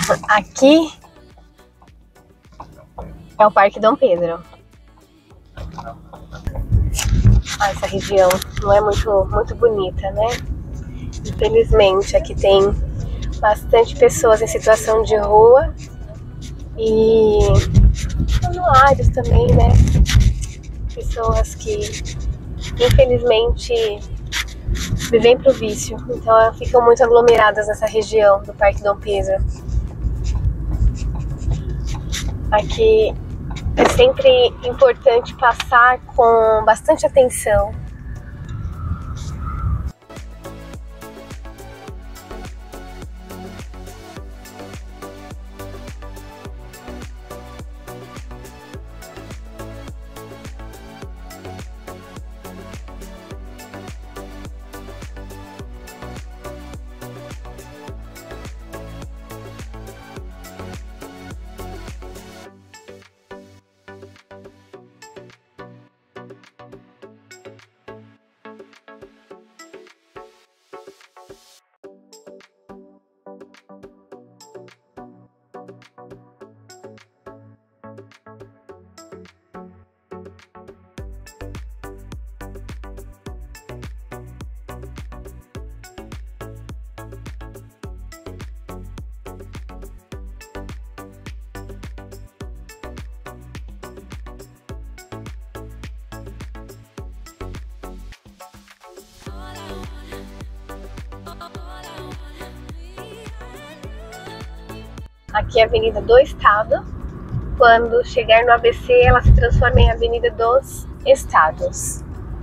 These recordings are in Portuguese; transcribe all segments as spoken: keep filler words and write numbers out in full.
Aqui é o Parque Dom Pedro. Ah, essa região não é muito, muito bonita, né? Infelizmente, aqui tem bastante pessoas em situação de rua e anuários também, né? Pessoas que, infelizmente, vivem pro vício. Então, ficam muito aglomeradas nessa região do Parque Dom Pedro. Aqui é sempre importante passar com bastante atenção. Aqui é a Avenida do Estado. Quando chegar no A B C, ela se transforma em Avenida dos Estados.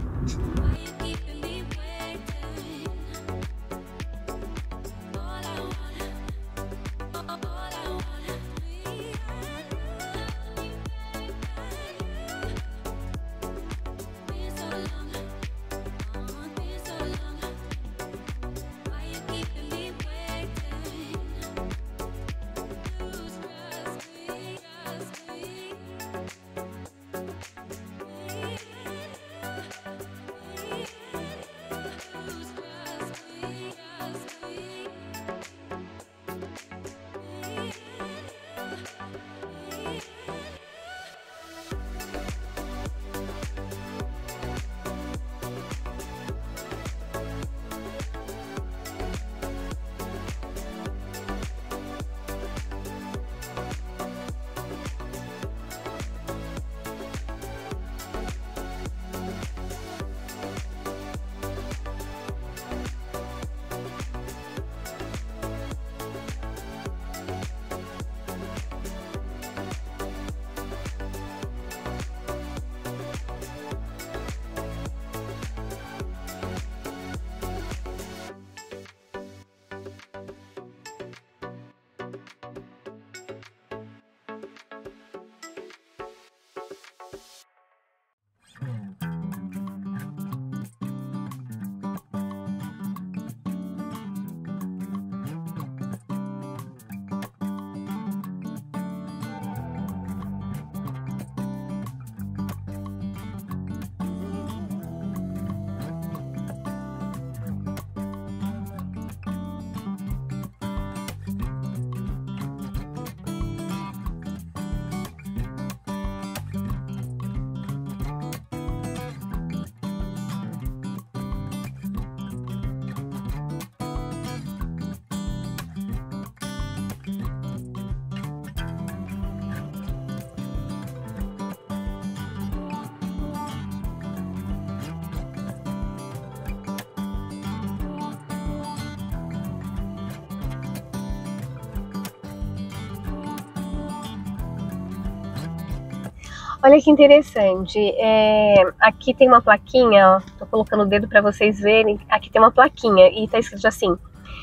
Olha que interessante, é, aqui tem uma plaquinha, ó, tô colocando o dedo para vocês verem, aqui tem uma plaquinha e tá escrito assim,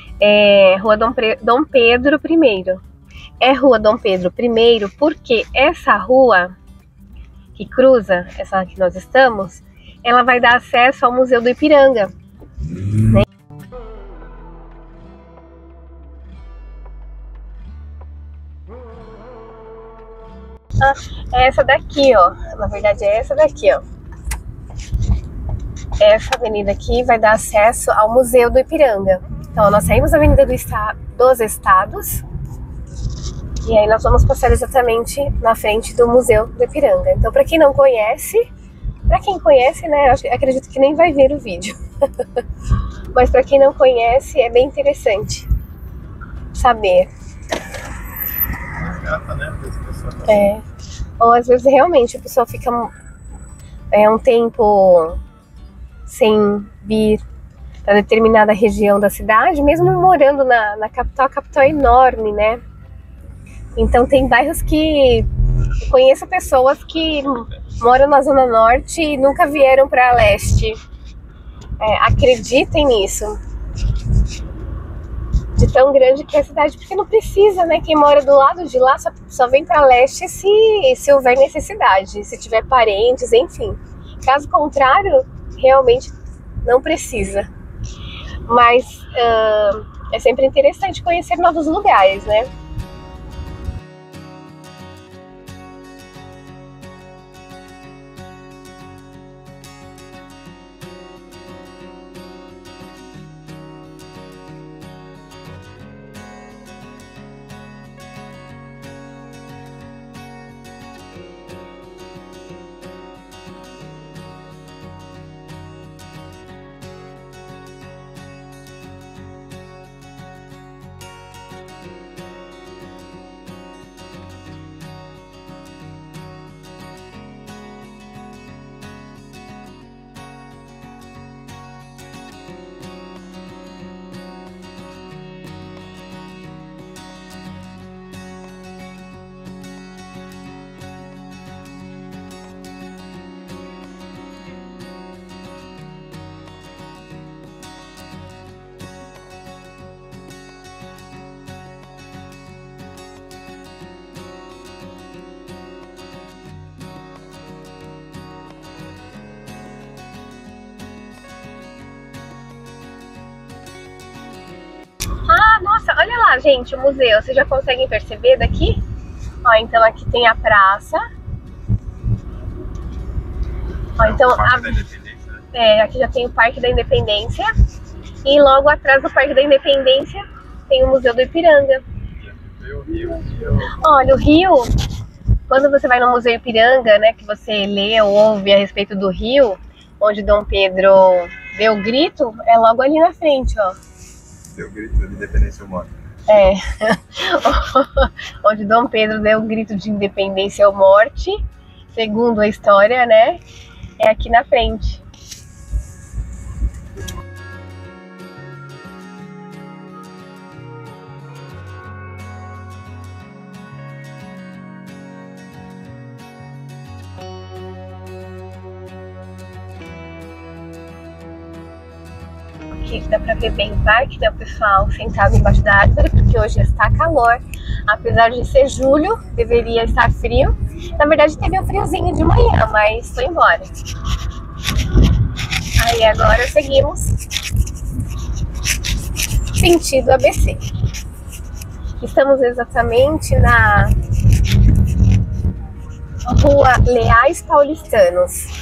é, Rua Dom, Dom Pedro I. É Rua Dom Pedro I porque essa rua que cruza, essa que nós estamos, ela vai dar acesso ao Museu do Ipiranga, né? Ah, é essa daqui, ó. Na verdade é essa daqui, ó. Essa avenida aqui vai dar acesso ao Museu do Ipiranga. Então nós saímos da Avenida do Esta- dos Estados E aí nós vamos passar exatamente na frente do Museu do Ipiranga. Então, para quem não conhece, para quem conhece, né, eu acredito que nem vai ver o vídeo. Mas para quem não conhece, é bem interessante saber. É. Ou às vezes realmente a pessoa fica é, um tempo sem vir para determinada região da cidade, mesmo morando na, na capital, a capital é enorme, né? Então tem bairros que eu conheço pessoas que moram na Zona Norte e nunca vieram para Leste. É, acreditem nisso. De tão grande que é a cidade, porque não precisa, né? Quem mora do lado de lá só, só vem para Leste se, se houver necessidade, se tiver parentes, enfim. Caso contrário, realmente não precisa. Mas uh, é sempre interessante conhecer novos lugares, né? Nossa, olha lá, gente, o museu. Vocês já conseguem perceber daqui? Ó, então aqui tem a praça. Ó, então a... é, aqui já tem o Parque da Independência. E logo atrás do Parque da Independência tem o Museu do Ipiranga. Olha, o rio, quando você vai no Museu Ipiranga, né, que você lê ou ouve a respeito do rio, onde Dom Pedro deu o grito, é logo ali na frente, ó. Deu o grito de independência ou morte. É, onde Dom Pedro deu o grito de independência ou morte, segundo a história, né, é aqui na frente. Aqui dá pra ver bem o parque, né, o pessoal sentado embaixo da árvore, porque hoje está calor. Apesar de ser julho, deveria estar frio. Na verdade teve um friozinho de manhã, mas foi embora. Aí agora seguimos sentido A B C. Estamos exatamente na Rua Leais Paulistanos.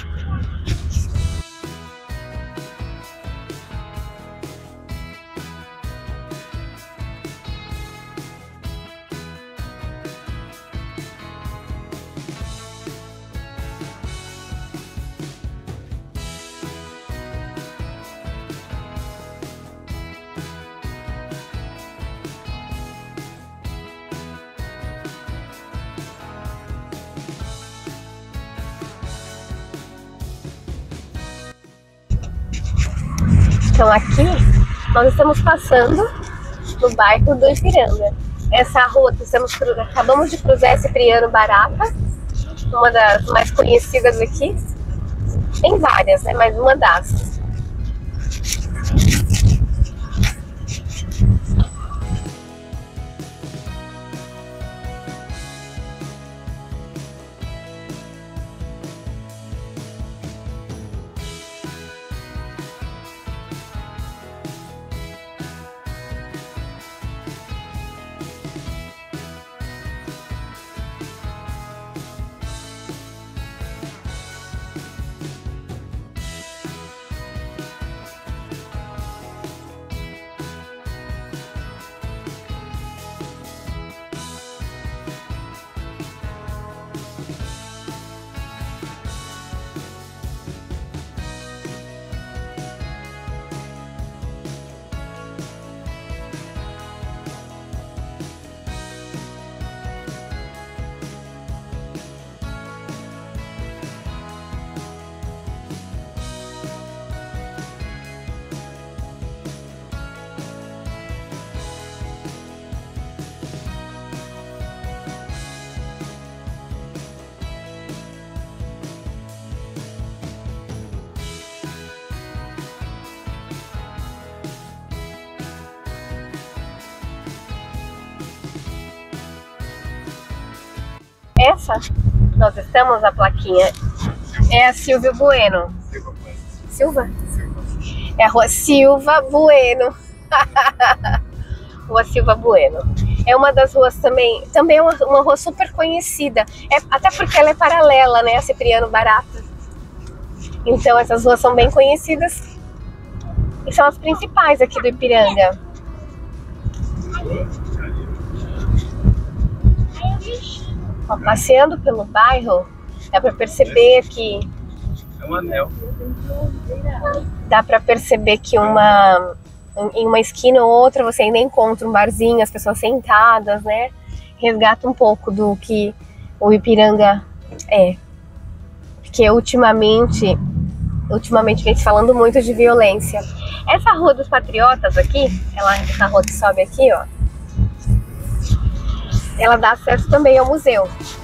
Então aqui nós estamos passando no bairro do Ipiranga. Essa rua que estamos, acabamos de cruzar, é Cipriano Barata, uma das mais conhecidas aqui. Tem várias, né? Mas uma das. essa? Nós estamos na plaquinha. É a Silvio Bueno. Silva Bueno. Silva? Silva. É a rua Silva Bueno. Rua Silva Bueno. É uma das ruas também, também é uma, uma rua super conhecida. É, até porque ela é paralela, né, a Cipriano Barata. Então essas ruas são bem conhecidas. E são as principais aqui do Ipiranga. Ó, passeando pelo bairro, dá pra perceber que... É um anel. Dá pra perceber que uma... em uma esquina ou outra você ainda encontra um barzinho, as pessoas sentadas, né? Resgata um pouco do que o Ipiranga é. Porque ultimamente, ultimamente vem se falando muito de violência. Essa Rua dos Patriotas aqui, ela, essa rua que sobe aqui, ó, ela dá acesso também ao museu.